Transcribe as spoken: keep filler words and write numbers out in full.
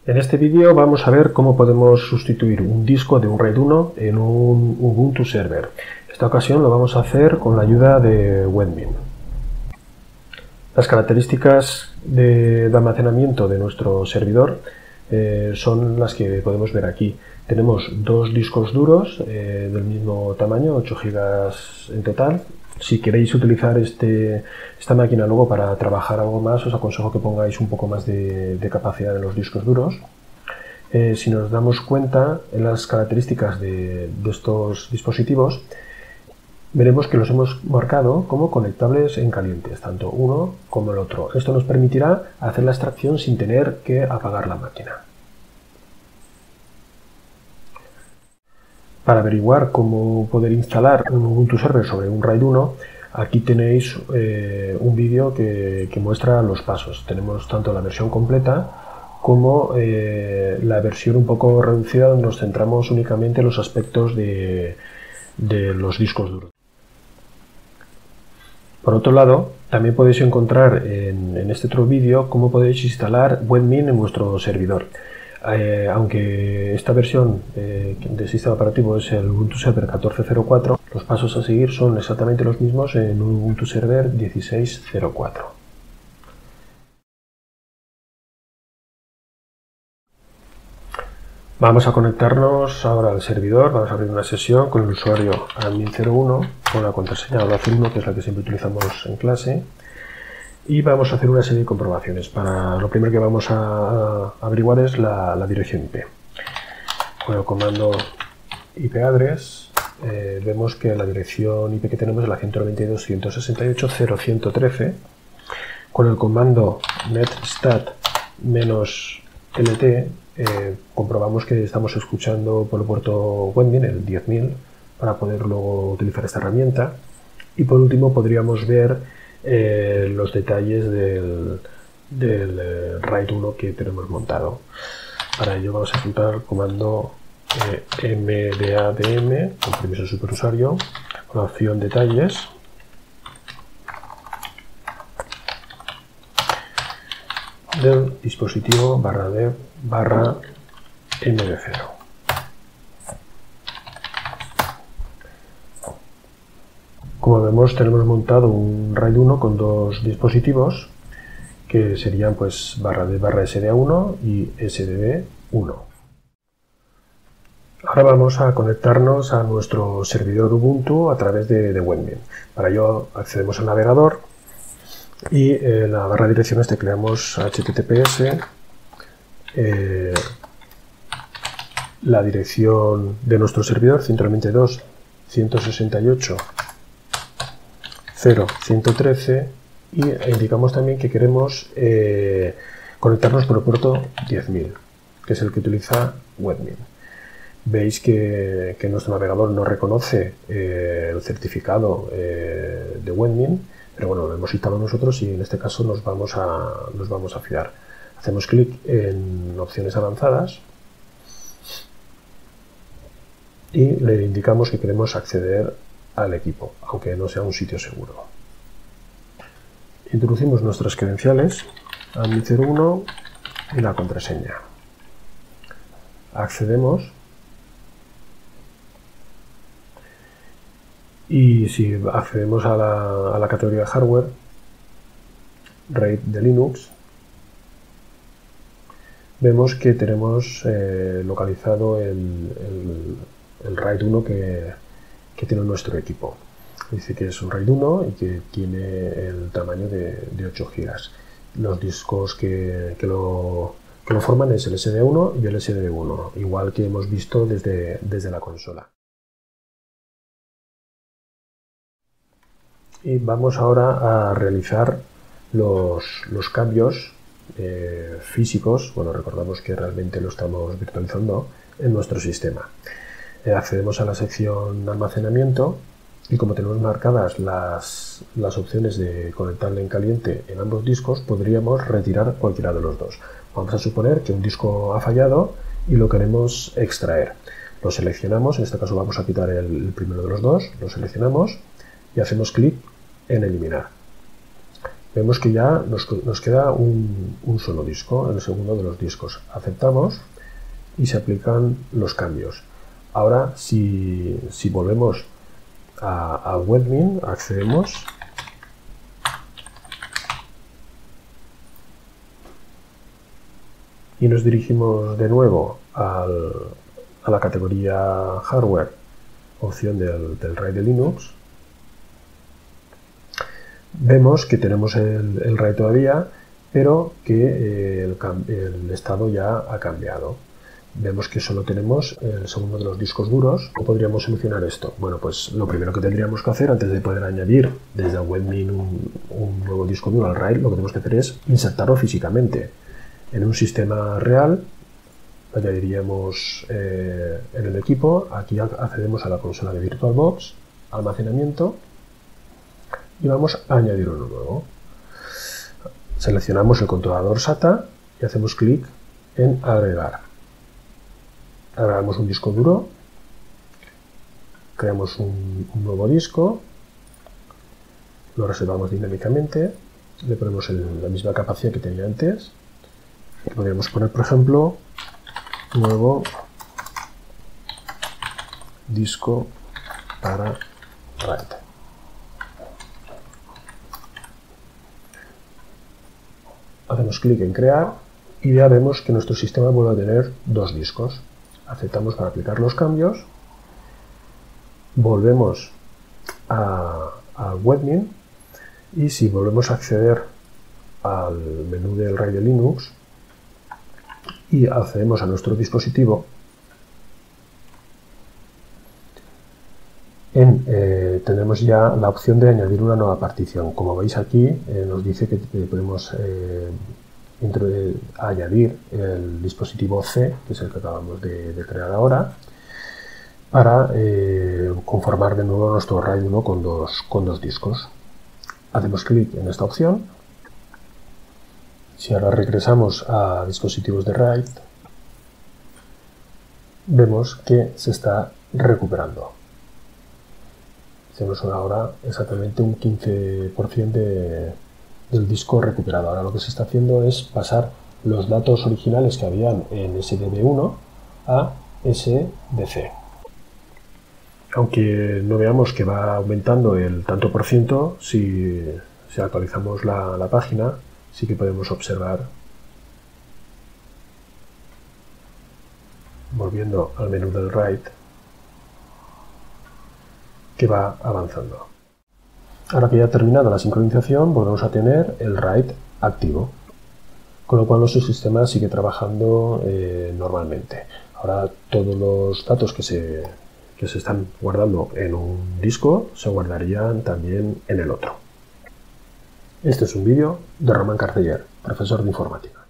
En este vídeo vamos a ver cómo podemos sustituir un disco de un RAID uno en un Ubuntu Server. En esta ocasión lo vamos a hacer con la ayuda de Webmin. Las características de, de almacenamiento de nuestro servidor eh, son las que podemos ver aquí. Tenemos dos discos duros eh, del mismo tamaño, ocho gigas en total. Si queréis utilizar este, esta máquina luego para trabajar algo más, os aconsejo que pongáis un poco más de, de capacidad en los discos duros. Eh, si nos damos cuenta en las características de, de estos dispositivos, veremos que los hemos marcado como conectables en calientes, tanto uno como el otro. Esto nos permitirá hacer la extracción sin tener que apagar la máquina. Para averiguar cómo poder instalar un Ubuntu Server sobre un RAID uno, aquí tenéis eh, un vídeo que, que muestra los pasos. Tenemos tanto la versión completa como eh, la versión un poco reducida, donde nos centramos únicamente en los aspectos de, de los discos duros. Por otro lado, también podéis encontrar en, en este otro vídeo cómo podéis instalar Webmin en vuestro servidor. Eh, aunque esta versión eh, de sistema operativo es el Ubuntu Server catorce cero cuatro, los pasos a seguir son exactamente los mismos en un Ubuntu Server dieciséis cero cuatro. Vamos a conectarnos ahora al servidor. Vamos a abrir una sesión con el usuario admin cero uno con la contraseña hola uno, que es la que siempre utilizamos en clase. Y vamos a hacer una serie de comprobaciones. Para lo primero que vamos a, a averiguar es la, la dirección I P. Con el comando ipaddress eh, vemos que la dirección I P que tenemos es la ciento noventa y dos punto ciento sesenta y ocho punto cero punto ciento trece. Con el comando netstat-lt eh, comprobamos que estamos escuchando por el puerto Webmin, el diez mil, para poder luego utilizar esta herramienta. Y por último podríamos ver Eh, los detalles del, del eh, RAID uno que tenemos montado. Para ello vamos a ejecutar el comando eh, mdadm con permiso del superusuario con la opción detalles, del dispositivo barra dev barra md cero. Como vemos, tenemos montado un RAID uno con dos dispositivos que serían pues barra de barra S D A uno y S D B uno. Ahora vamos a conectarnos a nuestro servidor Ubuntu a través de, de Webmin. Para ello accedemos al navegador y en la barra de direcciones tecleamos https eh, la dirección de nuestro servidor ciento noventa y dos punto ciento sesenta y ocho punto cero punto ciento trece y indicamos también que queremos eh, conectarnos por el puerto diez mil, que es el que utiliza Webmin. Veis que, que nuestro navegador no reconoce eh, el certificado eh, de Webmin, pero bueno, lo hemos instalado nosotros y en este caso nos vamos a, nos vamos a fiar. Hacemos clic en opciones avanzadas y le indicamos que queremos acceder al equipo, aunque no sea un sitio seguro. Introducimos nuestras credenciales, admin cero uno y la contraseña. Accedemos y si accedemos a la, a la categoría de hardware, RAID de Linux, vemos que tenemos eh, localizado el, el, el RAID uno que que tiene nuestro equipo. Dice que es un RAID uno y que tiene el tamaño de, de ocho gigas. Los discos que, que, lo, que lo forman es el S D A uno y el S D B uno, igual que hemos visto desde, desde la consola. Y vamos ahora a realizar los, los cambios eh, físicos. Bueno, recordamos que realmente lo estamos virtualizando en nuestro sistema. Accedemos a la sección almacenamiento y como tenemos marcadas las, las opciones de conectarle en caliente en ambos discos, podríamos retirar cualquiera de los dos. Vamos a suponer que un disco ha fallado y lo queremos extraer. Lo seleccionamos, en este caso vamos a quitar el, el primero de los dos, lo seleccionamos y hacemos clic en eliminar. Vemos que ya nos, nos queda un, un solo disco, el segundo de los discos. Aceptamos y se aplican los cambios. Ahora, si, si volvemos a, a Webmin, accedemos y nos dirigimos de nuevo al, a la categoría Hardware, opción del, del RAID de Linux. Vemos que tenemos el, el RAID todavía, pero que eh, el, el estado ya ha cambiado. Vemos que solo tenemos el segundo de los discos duros. ¿Cómo podríamos solucionar esto? Bueno, pues lo primero que tendríamos que hacer antes de poder añadir desde Webmin un, un nuevo disco duro al RAID, lo que tenemos que hacer es insertarlo físicamente. En un sistema real, añadiríamos eh, en el equipo, aquí accedemos a la consola de VirtualBox, almacenamiento, y vamos a añadir uno nuevo. Seleccionamos el controlador SATA y hacemos clic en agregar. Agregamos un disco duro, creamos un, un nuevo disco, lo reservamos dinámicamente, le ponemos el, la misma capacidad que tenía antes. Podríamos poner, por ejemplo, nuevo disco para RAID. Hacemos clic en crear y ya vemos que nuestro sistema vuelve a tener dos discos. Aceptamos para aplicar los cambios. Volvemos a, a Webmin y si volvemos a acceder al menú del RAID de Linux y accedemos a nuestro dispositivo, en, eh, tenemos ya la opción de añadir una nueva partición. Como veis aquí, eh, nos dice que eh, podemos eh, añadir el dispositivo C, que es el que acabamos de, de crear ahora, para eh, conformar de nuevo nuestro RAID uno con dos, con dos discos. Hacemos clic en esta opción. Si ahora regresamos a dispositivos de RAID, vemos que se está recuperando. Tenemos ahora exactamente un quince por ciento de, del disco recuperado. Ahora lo que se está haciendo es pasar los datos originales que habían en S D D uno a S D C. Aunque no veamos que va aumentando el tanto por ciento, si, si actualizamos la, la página, sí que podemos observar, volviendo al menú del RAID, que va avanzando. Ahora que ya ha terminado la sincronización, volvemos a tener el RAID activo, con lo cual nuestro sistema sigue trabajando eh, normalmente. Ahora todos los datos que se, que se están guardando en un disco se guardarían también en el otro. Este es un vídeo de Román Carceller, profesor de informática.